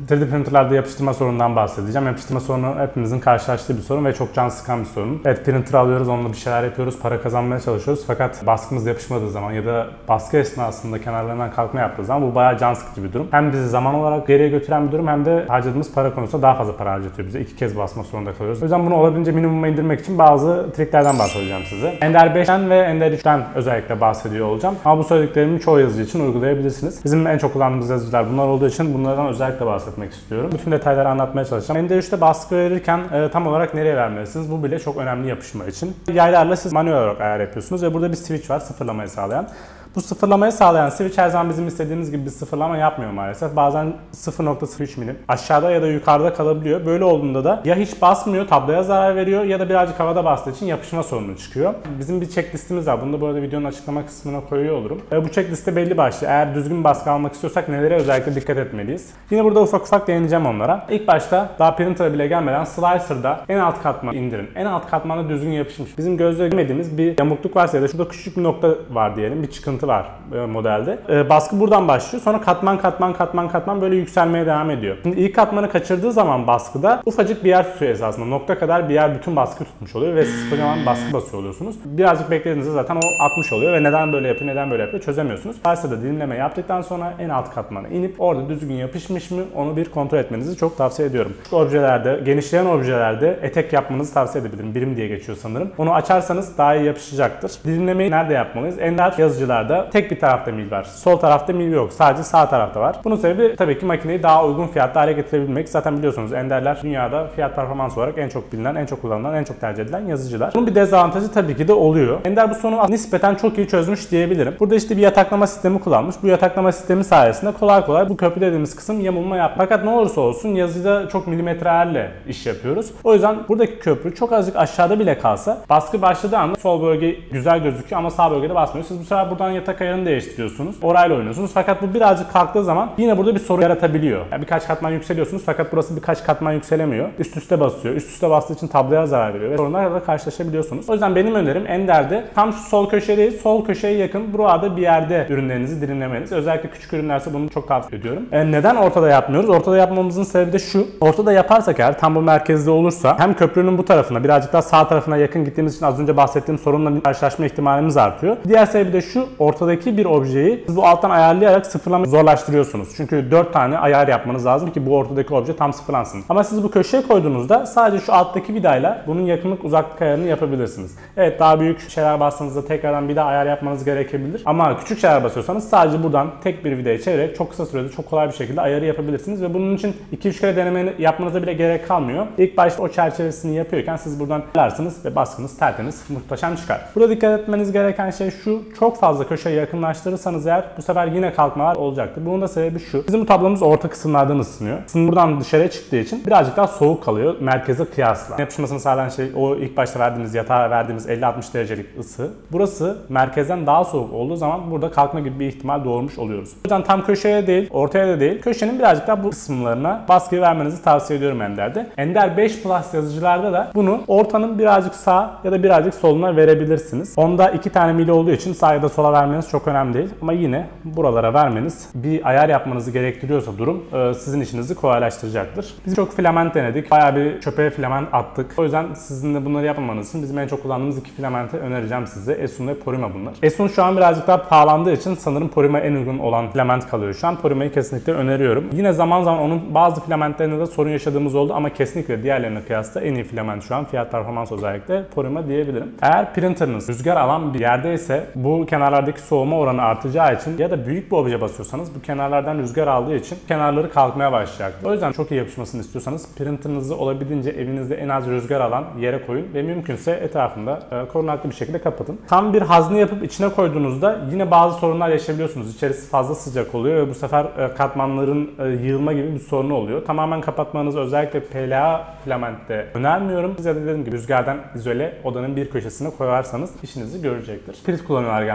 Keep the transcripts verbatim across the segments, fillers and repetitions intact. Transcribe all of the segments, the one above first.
üç D printerlarda yapıştırma sorunundan bahsedeceğim. Yapıştırma sorunu hepimizin karşılaştığı bir sorun ve çok can sıkan bir sorun. Evet, printer alıyoruz, onunla bir şeyler yapıyoruz, para kazanmaya çalışıyoruz. Fakat baskımız yapışmadığı zaman ya da baskı esnasında kenarlarından kalkma yaptığı zaman bu bayağı can sıkıcı bir durum. Hem bizi zaman olarak geriye götüren bir durum hem de harcadığımız para konusunda daha fazla para harcatıyor bize. İki kez basmak zorunda kalıyoruz. O yüzden bunu olabildiğince minimuma indirmek için bazı triklerden bahsedeceğim size. Ender beşten ve Ender üçten özellikle bahsediyor olacağım. Ama bu söylediklerimi çoğu yazıcı için uygulayabilirsiniz. Bizim en çok kullandığımız yazıcılar bunlar olduğu için bunlardan özellikle bahsetmek istiyorum. Bütün detayları anlatmaya çalışacağım. Ender üçte baskı verirken e, tam olarak nereye vermelisiniz? Bu bile çok önemli yapışma için. Yaylarla siz manuel olarak ayar yapıyorsunuz ve burada bir switch var sıfırlamayı sağlayan. Bu sıfırlamayı sağlayan switch her zaman bizim istediğimiz gibi bir sıfırlama yapmıyor maalesef. Bazen sıfır nokta sıfır üç milim aşağıda ya da yukarıda kalabiliyor. Böyle olduğunda da ya hiç basmıyor, tabloya zarar veriyor ya da birazcık havada bastığı için yapışma sorunu çıkıyor. Bizim bir checklistimiz var. Bunu da bu arada videonun açıklama kısmına koyuyor olurum. Bu checkliste belli başlı. Eğer düzgün bir baskı almak istiyorsak nelere özellikle dikkat etmeliyiz? Yine burada ufak ufak değineceğim onlara. İlk başta daha printer'a bile gelmeden slicer'da en alt katmanı indirin. En alt katmanda düzgün yapışmış. Bizim gözle görmediğimiz bir yamukluk varsa ya da şurada küçük bir nokta var diyelim. Bir çıkıntı var modelde. E, baskı buradan başlıyor. Sonra katman katman katman katman böyle yükselmeye devam ediyor. Şimdi ilk katmanı kaçırdığı zaman baskıda ufacık bir yer tutuyor esasında. Nokta kadar bir yer bütün baskı tutmuş oluyor ve siz kocaman baskı basıyor oluyorsunuz. Birazcık beklediğinizde zaten o atmış oluyor ve neden böyle yapıyor, neden böyle yapıyor çözemiyorsunuz. Varsa da dilimleme yaptıktan sonra en alt katmana inip orada düzgün yapışmış mı onu bir kontrol etmenizi çok tavsiye ediyorum. Şu objelerde, genişleyen objelerde etek yapmanızı tavsiye edebilirim. Birim diye geçiyor sanırım. Onu açarsanız daha iyi yapışacaktır. Dilimlemeyi nerede yapmalıyız? Ender yazıcılarda tek bir tarafta mil var. Sol tarafta mil yok. Sadece sağ tarafta var. Bunun sebebi tabii ki makineyi daha uygun fiyatta hale getirebilmek. Zaten biliyorsunuz Ender'ler dünyada fiyat performans olarak en çok bilinen, en çok kullanılan, en çok tercih edilen yazıcılar. Bunun bir dezavantajı tabii ki de oluyor. Ender bu sorunu nispeten çok iyi çözmüş diyebilirim. Burada işte bir yataklama sistemi kullanmış. Bu yataklama sistemi sayesinde kolay kolay bu köprü dediğimiz kısım yamulma yap. Fakat ne olursa olsun yazıcıda çok milimetrelerle iş yapıyoruz. O yüzden buradaki köprü çok azıcık aşağıda bile kalsa baskı başladığı anda sol bölge güzel gözüküyor ama sağ bölgede basmıyor. Siz bu sefer buradan yatak ayarını değiştiriyorsunuz. Orayla oynuyorsunuz. Fakat bu birazcık kalktığı zaman yine burada bir sorun yaratabiliyor. Yani birkaç katman yükseliyorsunuz fakat burası birkaç katman yükselemiyor. Üst üste basıyor. Üst üste bastığı için tabloya zarar veriyor ve sorunlarla da karşılaşabiliyorsunuz. O yüzden benim önerim Ender'de tam şu sol köşe değil, sol köşeye yakın burada bir yerde ürünlerinizi dilimlemeniz. Özellikle küçük ürünlerse bunu çok tavsiye ediyorum. E neden ortada yapmıyoruz? Ortada yapmamızın sebebi de şu. Ortada yaparsak eğer tam bu merkezde olursa hem köprünün bu tarafına birazcık daha sağ tarafına yakın gittiğimiz için az önce bahsettiğim sorunla karşılaşma ihtimalimiz artıyor. Diğer sebebi de şu. Ortadaki bir objeyi siz bu alttan ayarlayarak sıfırlamayı zorlaştırıyorsunuz. Çünkü dört tane ayar yapmanız lazım ki bu ortadaki obje tam sıfırlansın. Ama siz bu köşeye koyduğunuzda sadece şu alttaki vidayla bunun yakınlık uzaklık ayarını yapabilirsiniz. Evet, daha büyük şeyler bastığınızda tekrardan bir daha ayar yapmanız gerekebilir. Ama küçük şeyler basıyorsanız sadece buradan tek bir vidayı çevirerek çok kısa sürede çok kolay bir şekilde ayarı yapabilirsiniz ve bunun için iki üç kere deneme yapmanıza bile gerek kalmıyor. İlk başta o çerçevesini yapıyorken siz buradan ayarlarsınız ve baskınız tertemiz, muhteşem çıkar. Burada dikkat etmeniz gereken şey şu: çok fazla köşeye yakınlaştırırsanız eğer bu sefer yine kalkmalar olacaktır. Bunun da sebebi şu: bizim bu tablomuz orta kısımlardan ısınıyor. Isınma buradan dışarıya çıktığı için birazcık daha soğuk kalıyor merkeze kıyasla. Yapışmasını sağlayan şey o ilk başta verdiğimiz yatağa verdiğimiz elli altmış derecelik ısı. Burası merkezden daha soğuk olduğu zaman burada kalkma gibi bir ihtimal doğurmuş oluyoruz. O yüzden tam köşeye değil, ortaya da değil, köşenin birazcık daha bu kısımlarına baskıyı vermenizi tavsiye ediyorum Ender'de. Ender beş Plus yazıcılarda da bunu ortanın birazcık sağ ya da birazcık soluna verebilirsiniz. Onda iki tane mili olduğu için sağ ya da sola vermeniz çok önemli değil. Ama yine buralara vermeniz bir ayar yapmanızı gerektiriyorsa durum sizin işinizi kolaylaştıracaktır. Biz çok filament denedik. Bayağı bir çöpe filament attık. O yüzden sizin de bunları yapmamanız için bizim en çok kullandığımız iki filamenti önereceğim size. Esun ve Porima bunlar. Esun şu an birazcık daha pahalandığı için sanırım Porima en uygun olan filament kalıyor şu an. Porima'yı kesinlikle öneriyorum. Yine zaman zaman onun bazı filamentlerinde de sorun yaşadığımız oldu ama kesinlikle diğerlerine kıyasla en iyi filament şu an. Fiyat performans özellikle Porima diyebilirim. Eğer printerınız rüzgar alan bir yerdeyse bu kenarlardaki soğuma oranı artacağı için ya da büyük bir obje basıyorsanız bu kenarlardan rüzgar aldığı için kenarları kalkmaya başlayacak. O yüzden çok iyi yapışmasını istiyorsanız printerınızı olabildiğince evinizde en az rüzgar alan yere koyun ve mümkünse etrafında e, korunaklı bir şekilde kapatın. Tam bir hazne yapıp içine koyduğunuzda yine bazı sorunlar yaşayabiliyorsunuz. İçerisi fazla sıcak oluyor ve bu sefer e, katmanların e, yığılma gibi bir sorunu oluyor. Tamamen kapatmanızı özellikle P L A filamentte önermiyorum. Size de dediğim gibi rüzgardan izole odanın bir köşesine koyarsanız işinizi görecektir. Pirit kullanıyorlar genelde. Saç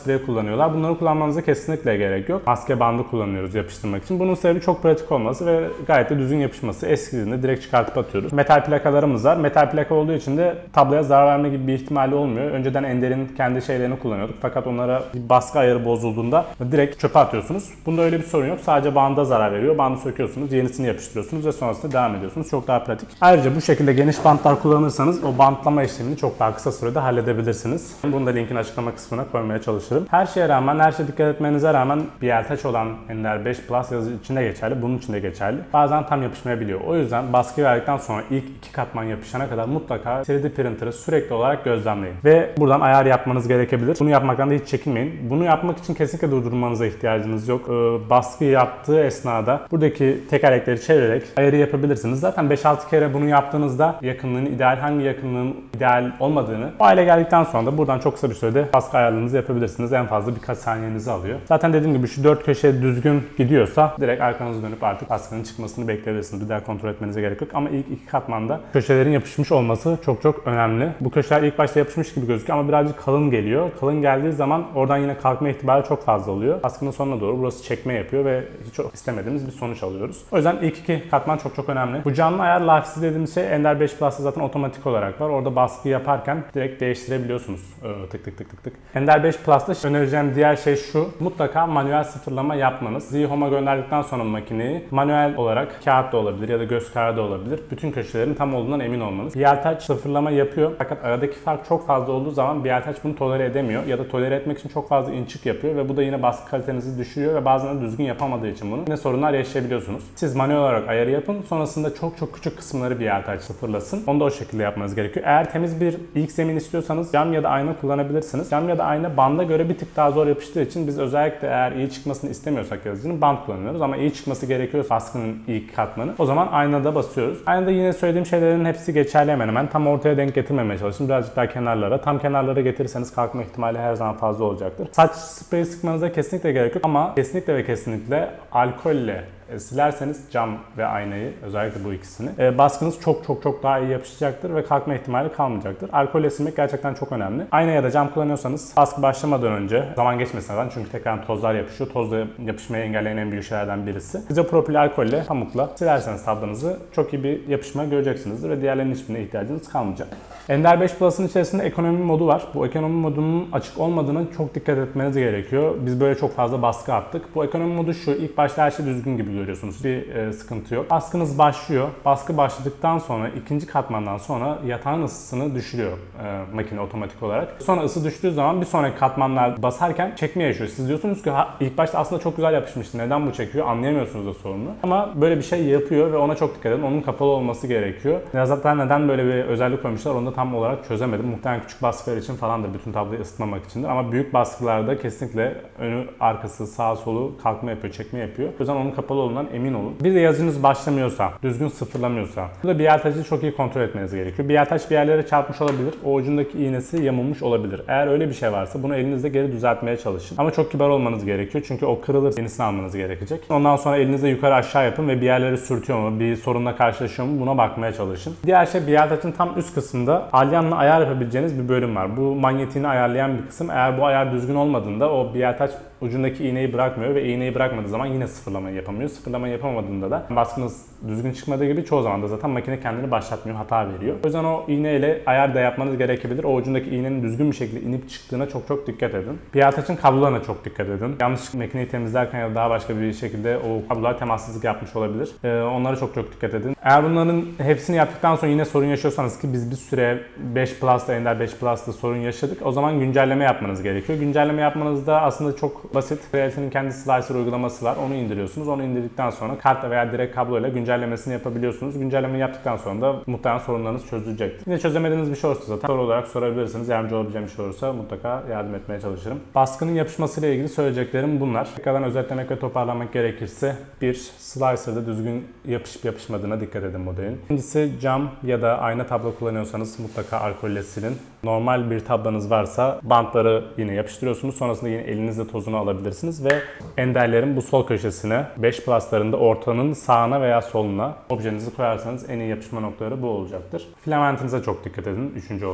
spreyi kullanıyorlar. Bunları kullanmanıza kesinlikle gerek yok. Maske bandı kullanıyoruz yapıştırmak için. Bunun sebebi çok pratik olması ve gayet de düzgün yapışması. Eskidiğinde direkt çıkartıp atıyoruz. Metal plakalarımız var. Metal plaka olduğu için de tabloya zarar verme gibi bir ihtimali olmuyor. Önceden Ender'in kendi şeylerini kullanıyorduk. Fakat onlara bir baskı ayarı bozulduğunda direkt çöpe atıyorsunuz. Bunda öyle bir sorun yok. Sadece banda zarar veriyor. Bandı söküyorsunuz, yenisini yapıştırıyorsunuz ve sonrasında devam ediyorsunuz. Çok daha pratik. Ayrıca bu şekilde geniş bantlar kullanırsanız o bantlama işlemini çok daha kısa sürede halledebilirsiniz. Bunu da linkin açıklama kısmına koymaya çalışırım. Her şeye rağmen, her şeye dikkat etmenize rağmen bir yeltaç olan Ender beş Plus yazı içinde geçerli. Bunun için de geçerli. Bazen tam yapışmayabiliyor. O yüzden baskı verdikten sonra ilk iki katman yapışana kadar mutlaka üç D printer'ı sürekli olarak gözlemleyin. Ve buradan ayar yapmanız gerekebilir. Bunu yapmaktan da hiç çekinmeyin. Bunu yapmak için kesinlikle durdurmanıza ihtiyacınız yok. Ee, baskı yaptığı esnada buradaki tekerlekleri çevirerek ayarı yapabilirsiniz. Zaten beş altı kere bunu yaptığınızda yakınlığın ideal, hangi yakınlığın ideal olmadığını o hale geldikten sonra da buradan çok kısa bir sürede baskı ayarlarınızı yapabilirsiniz. En fazla birkaç saniyenizi alıyor. Zaten dediğim gibi şu dört köşe düzgün gidiyorsa direkt arkanızı dönüp artık baskının çıkmasını bekleyebilirsiniz. Bir daha kontrol etmenize gerek yok. Ama ilk iki katmanda köşelerin yapışmış olması çok çok önemli. Bu köşeler ilk başta yapışmış gibi gözüküyor ama birazcık kalın geliyor. Kalın geldiği zaman oradan yine kalkma ihtimali çok fazla oluyor. Baskının sonuna doğru burası çekme yapıyor ve hiç istemediğimiz bir sonuç alıyoruz. O yüzden ilk iki katman çok çok önemli. Bu canlı ayar lifesiz dediğimiz şey Ender beş Plus'ta zaten otomatik olarak var. Orada baskı yaparken direkt değiştirebiliyorsunuz. Ee, tık tık tık tık tık. Ender beş Plus'ta önereceğim diğer şey şu. Mutlaka manuel sıfırlama yapmanız. Z-Home'a gönderdikten sonra makineyi manuel olarak kağıt da olabilir ya da göz kararı da olabilir. Bütün köşelerin tam olduğundan emin olmanız. B L Touch sıfırlama yapıyor. Fakat aradaki fark çok fazla olduğu zaman B L Touch bunu tolere edemiyor ya da tolere etmek için çok fazla inçik yapıyor ve bu da yine baskı kalitenizi düşürüyor ve bazen de düzgün yapamadığı için bunu yine sorunlar yaşayabiliyorsunuz. Siz manuel olarak ayarı yapın. Sonrasında çok çok küçük kısımları B L Touch sıfırlasın. Onu da o şekilde yapmanız gerekiyor. Eğer temiz bir ilk zemin istiyorsanız cam ya da ayna kullanabilirsiniz. Cam ya da ayna banda göre bir tık daha zor yapıştığı için biz özellikle eğer iyi çıkmasını istemiyorsak yazıcının band kullanıyoruz ama iyi çıkması gerekiyorsa baskının ilk katmanı o zaman aynada basıyoruz. Aynada yine söylediğim şeylerin hepsi geçerli hemen hemen. Tam ortaya denk getirmemeye çalışın. Birazcık daha kenarlara. Tam kenarlara getirirseniz kalkma ihtimali her zaman fazla olacaktır. Saç spreyi sıkmanıza kesinlikle gerek yok ama kesinlikle ve kesinlikle alkolle silerseniz cam ve aynayı, özellikle bu ikisini, e, baskınız çok çok çok daha iyi yapışacaktır ve kalkma ihtimali kalmayacaktır. Alkolle silmek gerçekten çok önemli. Ayna ya da cam kullanıyorsanız baskı başlamadan önce, zaman geçmesinden çünkü tekrar tozlar yapışıyor. Tozla yapışmayı engelleyen en büyük şeylerden birisi. İzopropil alkolle, pamukla silerseniz tablınızı çok iyi bir yapışma göreceksinizdir ve diğerlerinin hiçbirine ihtiyacınız kalmayacak. Ender beş Plus'ın içerisinde ekonomi modu var. Bu ekonomi modunun açık olmadığına çok dikkat etmeniz gerekiyor. Biz böyle çok fazla baskı attık. Bu ekonomi modu şu, ilk başta her şey düzgün gibi görüyorsunuz. Bir e, sıkıntı yok. Baskınız başlıyor. Baskı başladıktan sonra ikinci katmandan sonra yatağın ısısını düşürüyor e, makine otomatik olarak. Sonra ısı düştüğü zaman bir sonraki katmanlar basarken çekme yaşıyor. Siz diyorsunuz ki ha, ilk başta aslında çok güzel yapışmıştı. Neden bu çekiyor? Anlayamıyorsunuz da sorunu. Ama böyle bir şey yapıyor ve ona çok dikkat edin. Onun kapalı olması gerekiyor. Ya zaten neden böyle bir özellik koymuşlar onu da tam olarak çözemedim. Muhtemelen küçük baskılar için falan da bütün tabloyu ısıtmamak içindir. Ama büyük baskılarda kesinlikle önü, arkası, sağa solu kalkma yapıyor, çekme yapıyor. O yüzden onun kapalı olduğundan emin olun. Bir de yazınız başlamıyorsa, düzgün sıfırlamıyorsa, burada B L Touch'ı çok iyi kontrol etmeniz gerekiyor. B L Touch bir yerlere çarpmış olabilir. O ucundaki iğnesi yamulmuş olabilir. Eğer öyle bir şey varsa bunu elinizde geri düzeltmeye çalışın. Ama çok kibar olmanız gerekiyor. Çünkü o kırılır, yenisini almanız gerekecek. Ondan sonra elinizde yukarı aşağı yapın ve bir yerlere sürtüyor mu, bir sorunla karşılaşıyor mu buna bakmaya çalışın. Diğer şey B L Touch'ın tam üst kısmında alyanla ayar yapabileceğiniz bir bölüm var. Bu manyetiğini ayarlayan bir kısım. Eğer bu ayar düzgün olmadığında o B L Touch ucundaki iğneyi bırakmıyor ve iğneyi bırakmadığı zaman yine sıfırlamayı yapamıyor. Sıfırlamayı yapamadığında da baskınız düzgün çıkmadığı gibi çoğu zaman da zaten makine kendini başlatmıyor, hata veriyor. O yüzden o iğneyle ayar da yapmanız gerekebilir. O ucundaki iğnenin düzgün bir şekilde inip çıktığına çok çok dikkat edin. B L Touch'ın kablolarına çok dikkat edin. Yanlış makineyi temizlerken ya da daha başka bir şekilde o kablolar temassızlık yapmış olabilir. Ee, onlara çok çok dikkat edin. Eğer bunların hepsini yaptıktan sonra yine sorun yaşıyorsanız ki biz bir süre beş Plus'ta, Ender beş Plus'ta sorun yaşadık. O zaman güncelleme yapmanız gerekiyor. Güncelleme yapmanızda aslında çok basit. Reality'nin kendi slicer uygulaması var. Onu indiriyorsunuz. Onu indirdikten sonra kartla veya direkt kabloyla güncellemesini yapabiliyorsunuz. Güncellemeyi yaptıktan sonra da muhtemelen sorunlarınız çözülecektir. Yine çözemediğiniz bir şey olursa zaten soru olarak sorabilirsiniz. Yardımcı olabileceğim bir şey olursa mutlaka yardım etmeye çalışırım. Baskının yapışmasıyla ilgili söyleyeceklerim bunlar. Tekrardan özetlemek ve toparlamak gerekirse bir slicer'da düzgün yapışıp yapışmadığına dikkat edin modelin. İkincisi cam ya da ayna tablo kullanıyorsanız mutlaka alkolle silin. Normal bir tablanız varsa bantları yine yapıştırıyorsunuz. Sonrasında yine elinizle tozunu alabilirsiniz ve enderlerin bu sol köşesine beş Plus'larında ortanın sağına veya soluna objenizi koyarsanız en iyi yapışma noktaları bu olacaktır. Filamentinize çok dikkat edin üçüncü olarak.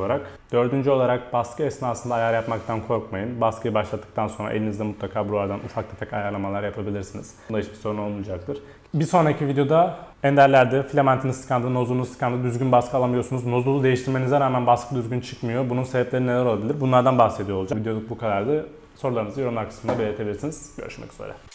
Dördüncü olarak baskı esnasında ayar yapmaktan korkmayın. Baskıyı başlattıktan sonra elinizde mutlaka buralardan ufak tefek ayarlamalar yapabilirsiniz. Bunda hiçbir sorun olmayacaktır. Bir sonraki videoda enderlerde filamentiniz tıkandı, nozulunuz tıkandı, düzgün baskı alamıyorsunuz. Nozulu değiştirmenize rağmen baskı düzgün çıkmıyor. Bunun sebepleri neler olabilir? Bunlardan bahsediyor olacağım. Videoluk bu kadardı. Sorularınızı yorumlar kısmında belirtebilirsiniz. Görüşmek üzere.